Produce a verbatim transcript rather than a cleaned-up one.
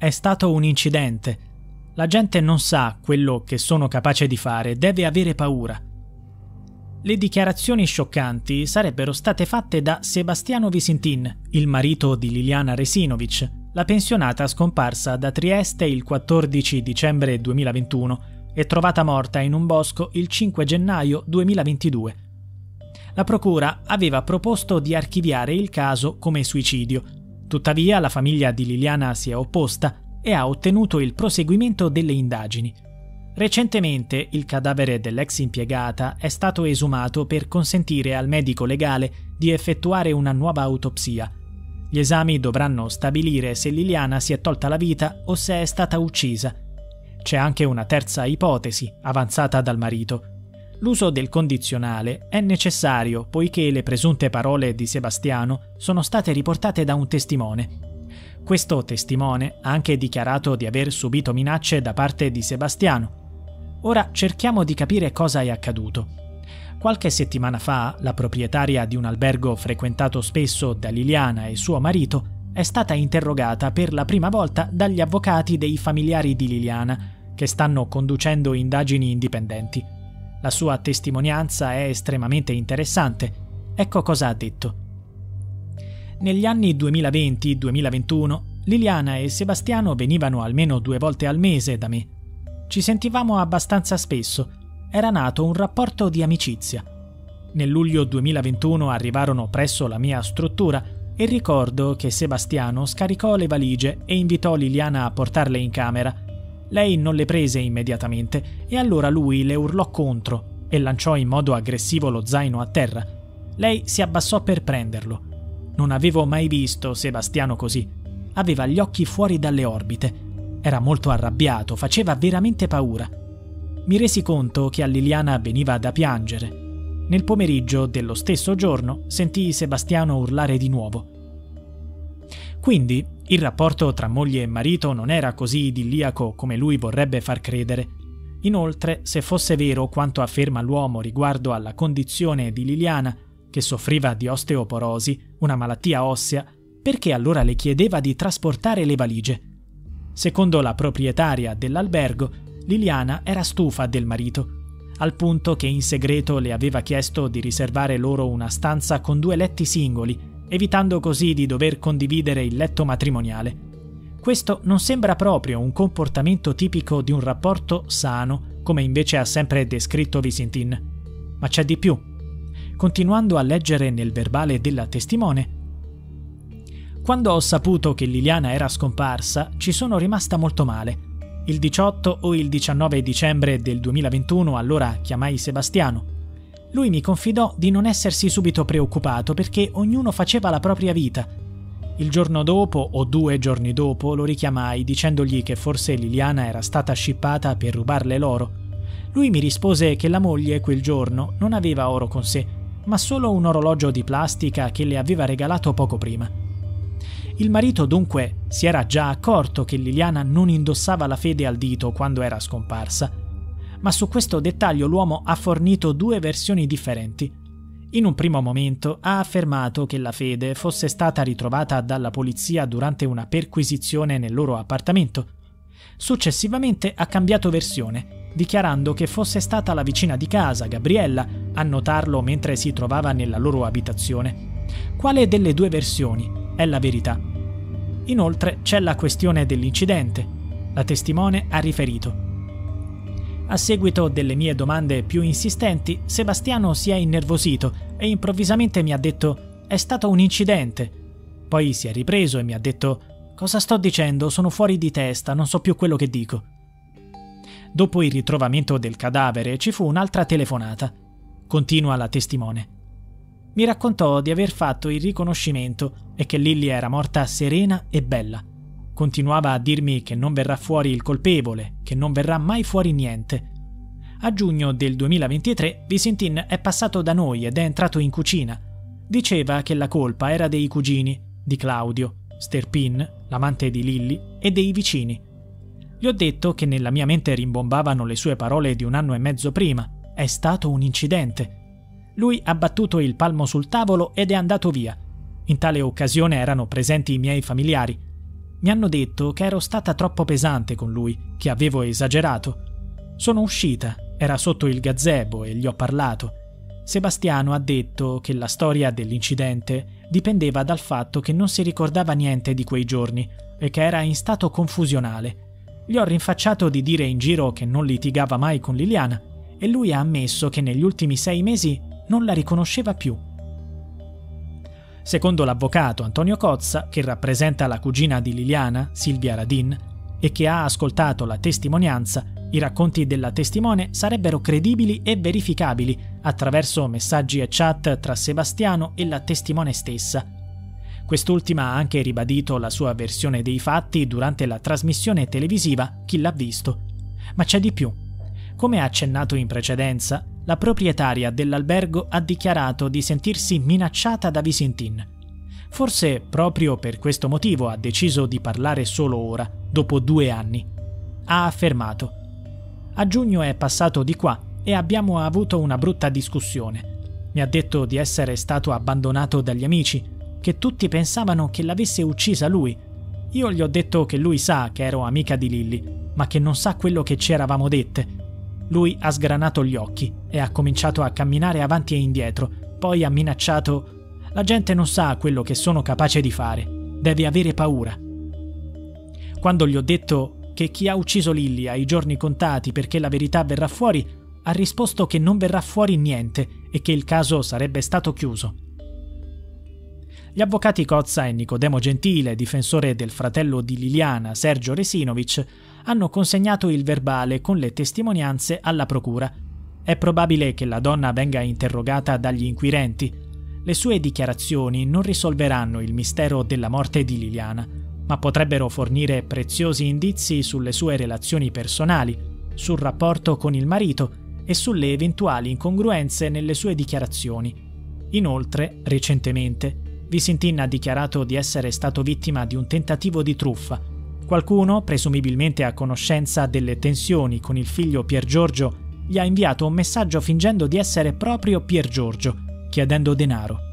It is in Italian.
È stato un incidente. La gente non sa quello che sono capace di fare, deve avere paura. Le dichiarazioni scioccanti sarebbero state fatte da Sebastiano Visintin, il marito di Liliana Resinovic, la pensionata scomparsa da Trieste il quattordici dicembre duemilaventuno e trovata morta in un bosco il cinque gennaio duemilaventidue. La procura aveva proposto di archiviare il caso come suicidio. Tuttavia la famiglia di Liliana si è opposta e ha ottenuto il proseguimento delle indagini. Recentemente il cadavere dell'ex impiegata è stato esumato per consentire al medico legale di effettuare una nuova autopsia. Gli esami dovranno stabilire se Liliana si è tolta la vita o se è stata uccisa. C'è anche una terza ipotesi, avanzata dal marito. L'uso del condizionale è necessario poiché le presunte parole di Sebastiano sono state riportate da un testimone. Questo testimone ha anche dichiarato di aver subito minacce da parte di Sebastiano. Ora cerchiamo di capire cosa è accaduto. Qualche settimana fa, la proprietaria di un albergo frequentato spesso da Liliana e suo marito è stata interrogata per la prima volta dagli avvocati dei familiari di Liliana, che stanno conducendo indagini indipendenti. La sua testimonianza è estremamente interessante. Ecco cosa ha detto. Negli anni duemilaventi duemilaventuno, Liliana e Sebastiano venivano almeno due volte al mese da me. Ci sentivamo abbastanza spesso. Era nato un rapporto di amicizia. Nel luglio duemilaventuno arrivarono presso la mia struttura e ricordo che Sebastiano scaricò le valigie e invitò Liliana a portarle in camera. Lei non le prese immediatamente e allora lui le urlò contro e lanciò in modo aggressivo lo zaino a terra. Lei si abbassò per prenderlo. Non avevo mai visto Sebastiano così. Aveva gli occhi fuori dalle orbite. Era molto arrabbiato, faceva veramente paura. Mi resi conto che a Liliana veniva da piangere. Nel pomeriggio dello stesso giorno sentii Sebastiano urlare di nuovo. Quindi il rapporto tra moglie e marito non era così idilliaco come lui vorrebbe far credere. Inoltre, se fosse vero quanto afferma l'uomo riguardo alla condizione di Liliana, che soffriva di osteoporosi, una malattia ossea, perché allora le chiedeva di trasportare le valigie? Secondo la proprietaria dell'albergo, Liliana era stufa del marito, al punto che in segreto le aveva chiesto di riservare loro una stanza con due letti singoli, evitando così di dover condividere il letto matrimoniale. Questo non sembra proprio un comportamento tipico di un rapporto sano, come invece ha sempre descritto Visintin. Ma c'è di più. Continuando a leggere nel verbale della testimone, quando ho saputo che Liliana era scomparsa, ci sono rimasta molto male. Il diciotto o il diciannove dicembre del duemilaventuno allora chiamai Sebastiano. Lui mi confidò di non essersi subito preoccupato perché ognuno faceva la propria vita. Il giorno dopo o due giorni dopo lo richiamai dicendogli che forse Liliana era stata scippata per rubarle l'oro. Lui mi rispose che la moglie quel giorno non aveva oro con sé, ma solo un orologio di plastica che le aveva regalato poco prima. Il marito dunque si era già accorto che Liliana non indossava la fede al dito quando era scomparsa, ma su questo dettaglio l'uomo ha fornito due versioni differenti. In un primo momento ha affermato che la fede fosse stata ritrovata dalla polizia durante una perquisizione nel loro appartamento. Successivamente ha cambiato versione, dichiarando che fosse stata la vicina di casa, Gabriella, a notarlo mentre si trovava nella loro abitazione. Quale delle due versioni è la verità? Inoltre c'è la questione dell'incidente. La testimone ha riferito: a seguito delle mie domande più insistenti, Sebastiano si è innervosito e improvvisamente mi ha detto «È stato un incidente». Poi si è ripreso e mi ha detto «Cosa sto dicendo? Sono fuori di testa, non so più quello che dico». Dopo il ritrovamento del cadavere ci fu un'altra telefonata. Continua la testimone. Mi raccontò di aver fatto il riconoscimento e che Lily era morta serena e bella. Continuava a dirmi che non verrà fuori il colpevole, che non verrà mai fuori niente. A giugno del duemilaventitré Visintin è passato da noi ed è entrato in cucina. Diceva che la colpa era dei cugini, di Claudio, Sterpin, l'amante di Lily, e dei vicini. Gli ho detto che nella mia mente rimbombavano le sue parole di un anno e mezzo prima. È stato un incidente. Lui ha battuto il palmo sul tavolo ed è andato via. In tale occasione erano presenti i miei familiari. Mi hanno detto che ero stata troppo pesante con lui, che avevo esagerato. Sono uscita, era sotto il gazebo e gli ho parlato. Sebastiano ha detto che la storia dell'incidente dipendeva dal fatto che non si ricordava niente di quei giorni e che era in stato confusionale. Gli ho rinfacciato di dire in giro che non litigava mai con Liliana e lui ha ammesso che negli ultimi sei mesi non la riconosceva più. Secondo l'avvocato Antonio Cozza, che rappresenta la cugina di Liliana, Silvia Radin, e che ha ascoltato la testimonianza, i racconti della testimone sarebbero credibili e verificabili attraverso messaggi e chat tra Sebastiano e la testimone stessa. Quest'ultima ha anche ribadito la sua versione dei fatti durante la trasmissione televisiva Chi l'ha visto. Ma c'è di più. Come accennato in precedenza, la proprietaria dell'albergo ha dichiarato di sentirsi minacciata da Visintin. Forse proprio per questo motivo ha deciso di parlare solo ora, dopo due anni. Ha affermato: «A giugno è passato di qua e abbiamo avuto una brutta discussione. Mi ha detto di essere stato abbandonato dagli amici, che tutti pensavano che l'avesse uccisa lui. Io gli ho detto che lui sa che ero amica di Lilly, ma che non sa quello che ci eravamo dette. Lui ha sgranato gli occhi e ha cominciato a camminare avanti e indietro, poi ha minacciato: «La gente non sa quello che sono capace di fare, deve avere paura». Quando gli ho detto che chi ha ucciso Lilly ha i giorni contati perché la verità verrà fuori, ha risposto che non verrà fuori niente e che il caso sarebbe stato chiuso. Gli avvocati Cozza e Nicodemo Gentile, difensore del fratello di Liliana, Sergio Resinovic, hanno consegnato il verbale con le testimonianze alla procura. È probabile che la donna venga interrogata dagli inquirenti. Le sue dichiarazioni non risolveranno il mistero della morte di Liliana, ma potrebbero fornire preziosi indizi sulle sue relazioni personali, sul rapporto con il marito e sulle eventuali incongruenze nelle sue dichiarazioni. Inoltre, recentemente, Visintin ha dichiarato di essere stato vittima di un tentativo di truffa. Qualcuno, presumibilmente a conoscenza delle tensioni con il figlio Pier Giorgio, gli ha inviato un messaggio fingendo di essere proprio Pier Giorgio, chiedendo denaro.